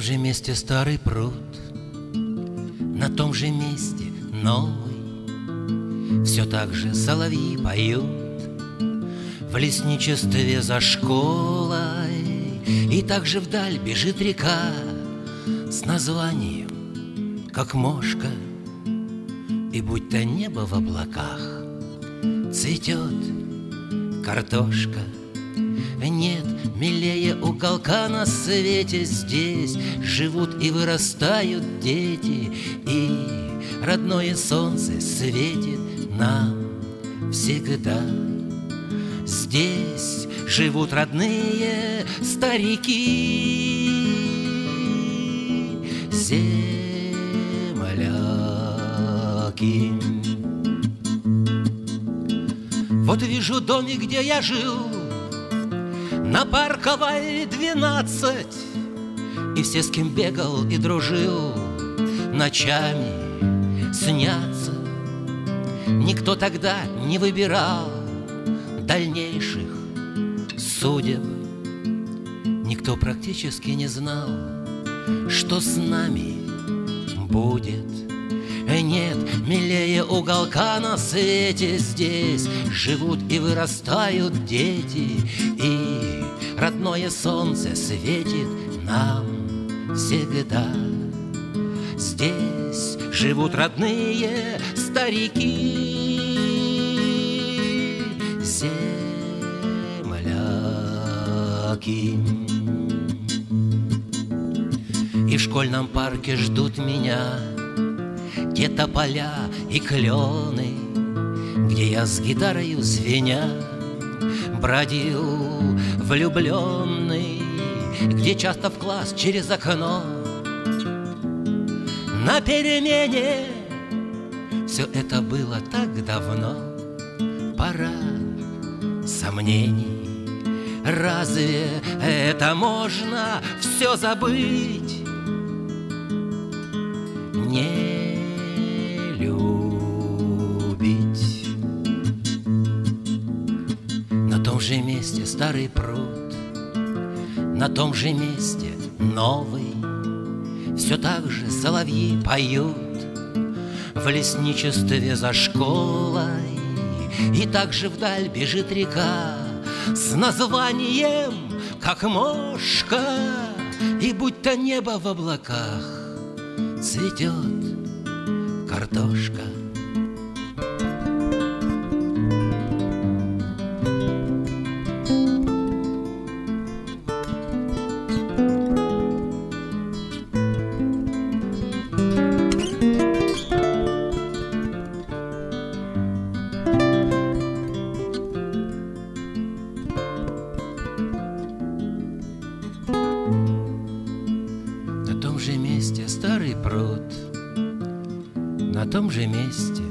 же месте старый пруд, на том же месте новый. Все так же соловьи поют в лесничестве за школой. И так же вдаль бежит река с названием, как мошка. И будь то небо в облаках, цветет картошка. Нет милее уголка на свете. Здесь живут и вырастают дети, и родное солнце светит нам всегда. Здесь живут родные старики, земляки. Вот вижу домик, где я жил, на Парковой 12, и все, с кем бегал и дружил, ночами снятся. Никто тогда не выбирал дальнейших судеб. Никто практически не знал, что с нами будет. Нет милее уголка на свете. Здесь живут и вырастают дети, и родное солнце светит нам всегда. Здесь живут родные старики, земляки. И в школьном парке ждут меня те тополя и клены, где я с гитарою звеня бродил влюбленный, где часто в класс через окно на перемене. Все это было так давно. Пора сомнений. Разве это можно все забыть? Не любить. На том же месте старый пруд, на том же месте новый. Все так же соловьи поют в лесничестве за школой. И так же вдаль бежит река с названием, как мошка. И будь то небо в облаках, цветет картошка. На том же месте старый пруд, на том же месте